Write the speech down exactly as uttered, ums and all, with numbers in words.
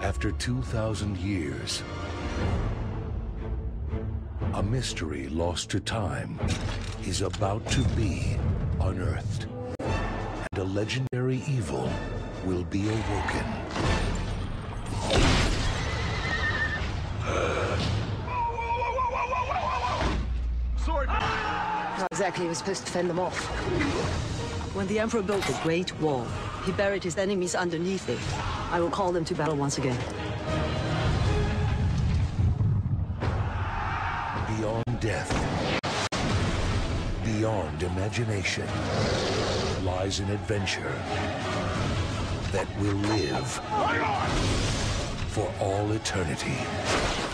After two thousand years, a mystery lost to time is about to be unearthed, and a legendary evil will be awoken. Sword! How exactly are we supposed to fend them off? When the Emperor built the Great Wall, he buried his enemies underneath it. I will call them to battle once again. Beyond death, beyond imagination, lies an adventure that will live for all eternity.